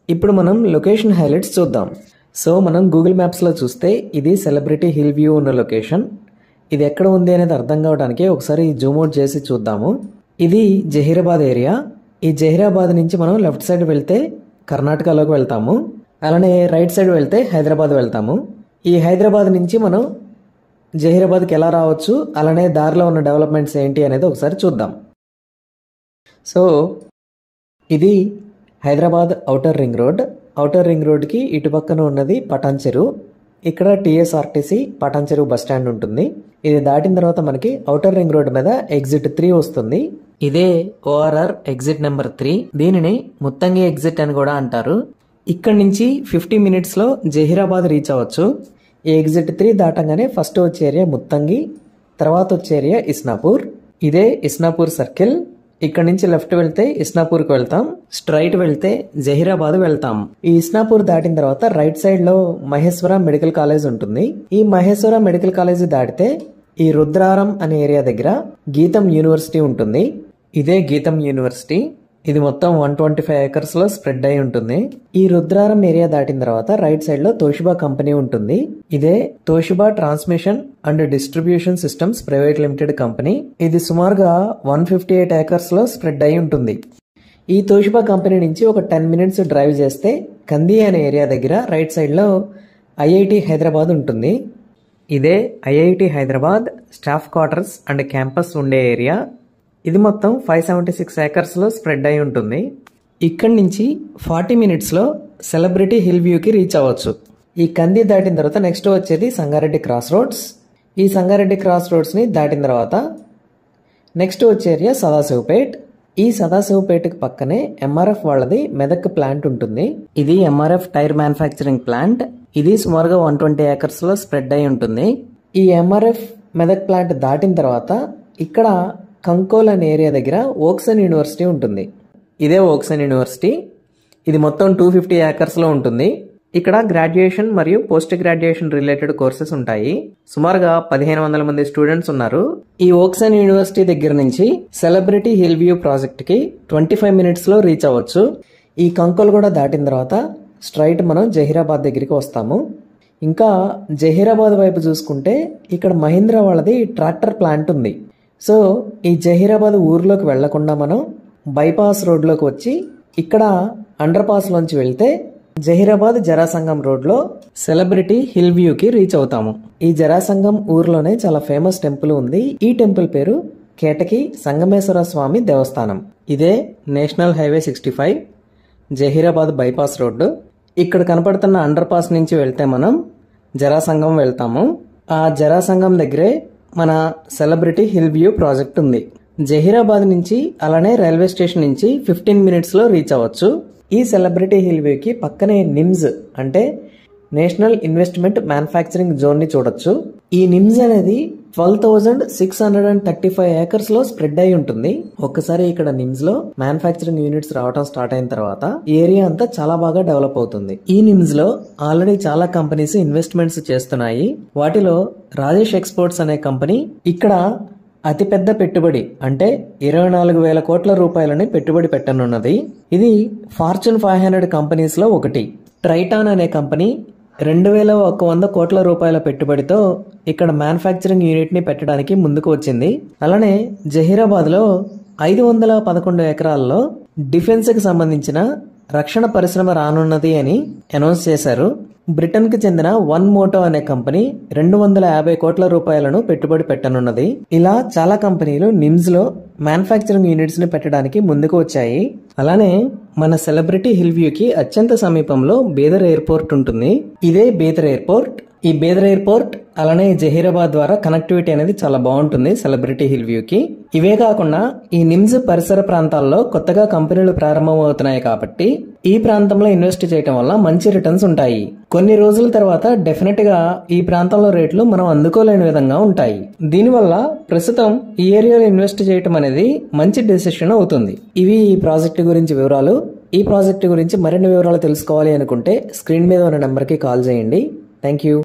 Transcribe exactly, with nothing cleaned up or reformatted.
ఇప్పుడు మనం location highlights చూద్దాం. సో మనం గూగుల్ మ్యాప్స్లో చూస్తే ఇది సెలబ్రిటీ హిల్ వ్యూ ఉన్న లొకేషన్. ఇది ఎక్కడ ఉంది అనేది అర్థం కావడానికి ఒకసారి జూమ్ అవుట్ చేసి చూద్దాము. ఇది జహీరాబాద్ ఏరియా. ఈ జహీరాబాద్ నుంచి మనం లెఫ్ట్ సైడ్ వెళ్తే కర్ణాటకలోకి వెళ్తాము. అలానే రైట్ సైడ్ వెళ్తే హైదరాబాద్ వెళ్తాము. ఈ హైదరాబాద్ నుంచి మనం జహీరాబాద్కి ఎలా రావచ్చు, అలానే దారిలో ఉన్న డెవలప్మెంట్స్ ఏంటి అనేది ఒకసారి చూద్దాం. సో ఇది Hyderabad outer ring road. Outer ring రోడ్కి ఇటుపక్కన ఉన్నది పటాన్ చెరువు. ఇక్కడ టీఎస్ఆర్టీసీ పటాన్ చెరువు బస్ స్టాండ్ ఉంటుంది. ఇది దాటిన తర్వాత మనకి ఔటర్ రింగ్ రోడ్ మీద ఎగ్జిట్ త్రీ వస్తుంది. ఇదే ఓఆర్ఆర్ ఎగ్జిట్ నెంబర్ త్రీ. దీనిని ముత్తంగి ఎగ్జిట్ అని కూడా అంటారు. ఇక్కడ నుంచి ఫిఫ్టీ మినిట్స్లో జహీరాబాద్ రీచ్ అవ్వచ్చు. ఈ ఎగ్జిట్ త్రీ దాటంగానే ఫస్ట్ వచ్చే ఏరియా ముత్తంగి, తర్వాత వచ్చే ఏరియా ఇస్నాపూర్. ఇదే ఇస్నాపూర్ సర్కిల్. ఇక్కడ నుంచి లెఫ్ట్ వెళ్తే ఇస్నాపూర్కి వెళ్తాం, స్ట్రైట్ వెళ్తే జహీరాబాద్ వెళ్తాం. ఈ ఇస్నాపూర్ దాటిన తర్వాత రైట్ సైడ్ లో మహేశ్వర మెడికల్ కాలేజ్ ఉంటుంది. ఈ మహేశ్వర మెడికల్ కాలేజ్ దాటితే ఈ రుద్రారం అనే ఏరియా దగ్గర గీతం యూనివర్సిటీ ఉంటుంది. ఇదే గీతం యూనివర్సిటీ. ఇది మొత్తం వన్ ట్వంటీ ఫైవ్ ఏకర్స్ లో స్ప్రెడ్ అయి ఉంటుంది. ఈ రుద్రారం ఏరియా దాటిన తర్వాత రైట్ సైడ్ లో తోషిబా కంపెనీ ఉంటుంది. ఇదే Toshiba transmission and distribution systems private limited company. ఇది సుమారుగా వన్ ఫిఫ్టీ ఎయిట్ ఏకర్స్ లో స్ప్రెడ్ అయి ఉంటుంది. ఈ తోషిబా కంపెనీ నుంచి ఒక టెన్ మినిట్స్ డ్రైవ్ చేస్తే కంది అనే ఏరియా దగ్గర రైట్ సైడ్ లో ఐఐటి హైదరాబాద్ ఉంటుంది. ఇదే IIT Hyderabad staff quarters and campus ఉండే ఏరియా. ఇది మొత్తం ఫైవ్ సెవెంటీ సిక్స్ ఏకర్స్ లో స్ప్రెడ్ అయి ఉంటుంది. ఇక్కడి నుంచి ఫార్టీ మినిట్స్ లో సెలబ్రిటీ హిల్ వ్యూకి రీచ్ అవ్వచ్చు. ఈ కంది దాటిన తర్వాత నెక్స్ట్ వచ్చేది సంగారెడ్డి క్రాస్ రోడ్స్. ఈ సంగారెడ్డి క్రాస్ రోడ్స్ ని దాటిన తర్వాత నెక్స్ట్ వచ్చే ఏరియా సదాశివపేట్. ఈ సదాశివపేటకి పక్కనే ఎంఆర్ఎఫ్ వాళ్ళది మెదక్ ప్లాంట్ ఉంటుంది. ఇది ఎంఆర్ఎఫ్ టైర్ మ్యానుఫ్యాక్చరింగ్ ప్లాంట్. ఇది సుమారుగా వన్ ట్వంటీ ఏకర్స్ లో స్ప్రెడ్ అయి ఉంటుంది. ఈ ఎంఆర్ఎఫ్ మెదక్ ప్లాంట్ దాటిన తర్వాత ఇక్కడ కంకోల్ అనే ఏరియా దగ్గర ఓక్సన్ యూనివర్సిటీ ఉంటుంది. ఇదే ఓక్సన్ యూనివర్సిటీ. ఇది మొత్తం టూ ఫిఫ్టీ ఏకర్స్ లో ఉంటుంది. ఇక్కడ గ్రాడ్యుయేషన్ మరియు పోస్ట్ గ్రాడ్యుయేషన్ రిలేటెడ్ కోర్సెస్ ఉంటాయి. సుమారుగా పదిహేను వందల మంది స్టూడెంట్స్ ఉన్నారు. ఈ ఓక్సన్ యూనివర్సిటీ దగ్గర నుంచి సెలబ్రిటీ హిల్ వ్యూ ప్రాజెక్ట్ కి ట్వంటీ ఫైవ్ మినిట్స్ లో రీచ్ అవ్వచ్చు. ఈ కంకోల్ కూడా దాటిన తర్వాత స్ట్రైట్ మనం జహీరాబాద్ దగ్గరికి వస్తాము. ఇంకా జహీరాబాద్ వైపు చూసుకుంటే ఇక్కడ మహీంద్రా వాళ్ళది ట్రాక్టర్ ప్లాంట్ ఉంది. సో ఈ జహీరాబాద్ ఊర్లోకి వెళ్లకుండా మనం బైపాస్ రోడ్లోకి వచ్చి ఇక్కడ అండర్ పాస్ లోంచి వెళ్తే జహీరాబాద్ జరాసంగం రోడ్లో సెలబ్రిటీ హిల్ వ్యూకి రీచ్ అవుతాము. ఈ జరాసంగం ఊర్లోనే చాలా ఫేమస్ టెంపుల్ ఉంది. ఈ టెంపుల్ పేరు కేటకి సంగమేశ్వర స్వామి దేవస్థానం. ఇదే national highway sixty five Zaheerabad bypass road. ఇక్కడ కనపడుతున్న అండర్ పాస్ నుంచి వెళ్తే మనం జరాసంగం వెళ్తాము. ఆ జరాసంగం దగ్గరే మన సెలబ్రిటీ హిల్ వ్యూ ప్రాజెక్ట్ ఉంది. జహీరాబాద్ నుంచి అలానే రైల్వే స్టేషన్ నుంచి ఫిఫ్టీన్ మినిట్స్ లో రీచ్ అవ్వచ్చు. ఈ సెలబ్రిటీ హిల్ వ్యూకి పక్కనే నిమ్స్ అంటే నేషనల్ ఇన్వెస్ట్మెంట్ మ్యానుఫ్యాక్చరింగ్ జోన్ ని చూడొచ్చు. ఈ నిమ్స్ అనేది twelve thousand six hundred and thirty five acres లో స్ప్రెడ్ అయి ఉంటుంది. ఒక్కసారి ఇక్కడ నిమ్స్ లో మ్యానుఫ్యాక్చరింగ్ యూనిట్స్ రావడం స్టార్ట్ అయిన తర్వాత ఈ ఏరియా అంతా చాలా బాగా డెవలప్ అవుతుంది. ఈ నిమ్స్ లో ఆల్రెడీ చాలా కంపెనీస్ ఇన్వెస్ట్మెంట్స్ చేస్తున్నాయి. వాటిలో రాజేష్ ఎక్స్పోర్ట్స్ అనే కంపెనీ ఇక్కడ అతిపెద్ద పెట్టుబడి అంటే ఇరవై నాలుగు వేల కోట్ల రూపాయలని పెట్టుబడి పెట్టనున్నది. ఇది ఫార్చ్యూన్ ఫైవ్ హండ్రెడ్ కంపెనీస్ లో ఒకటి. ట్రైటాన్ అనే కంపెనీ రెండు వేల ఒక వంద కోట్ల రూపాయల పెట్టుబడితో ఇక్కడ మ్యానుఫ్యాక్చరింగ్ యూనిట్ ని పెట్టడానికి ముందుకు వచ్చింది. అలానే జహీరాబాద్ లో ఐదు వందల పదకొండు ఎకరాల్లో డిఫెన్స్ కి సంబంధించిన రక్షణ పరిశ్రమ రానున్నది అని అనౌన్స్ చేశారు. బ్రిటన్ కి చెందిన వన్ మోటో అనే కంపెనీ రెండు వందల యాభై కోట్ల రూపాయలను పెట్టుబడి పెట్టనున్నది. ఇలా చాలా కంపెనీలు నిమ్స్ లో మ్యానుఫ్యాక్చరింగ్ యూనిట్స్ ని పెట్టడానికి ముందుకు వచ్చాయి. అలానే మన సెలబ్రిటీ హిల్ వ్యూకి అత్యంత సమీపంలో బీదర్ ఎయిర్పోర్ట్ ఉంటుంది. ఇదే బీదర్ ఎయిర్పోర్ట్. ఈ బీదర్ ఎయిర్పోర్ట్ అలానే జహీరాబాద్ ద్వారా కనెక్టివిటీ అనేది చాలా బాగుంటుంది సెలబ్రిటీ హిల్ వ్యూకి. ఇవే కాకుండా ఈ నిమ్స్ పరిసర ప్రాంతాల్లో కొత్తగా కంపెనీలు ప్రారంభం అవుతున్నాయి కాబట్టి ఈ ప్రాంతంలో ఇన్వెస్ట్ చేయడం వల్ల మంచి రిటర్న్స్ ఉంటాయి. కొన్ని రోజుల తర్వాత డెఫినెట్ గా ఈ ప్రాంతంలో రేట్లు మనం అందుకోలేని విధంగా ఉంటాయి. దీనివల్ల ప్రస్తుతం ఈ ఏరియాలో ఇన్వెస్ట్ చేయడం అనేది మంచి డెసిషన్ అవుతుంది. ఇవి ఈ ప్రాజెక్ట్ గురించి వివరాలు. ఈ ప్రాజెక్ట్ గురించి మరిన్ని వివరాలు తెలుసుకోవాలి అనుకుంటే స్క్రీన్ మీద ఉన్న నెంబర్కి కాల్ చేయండి. Thank you.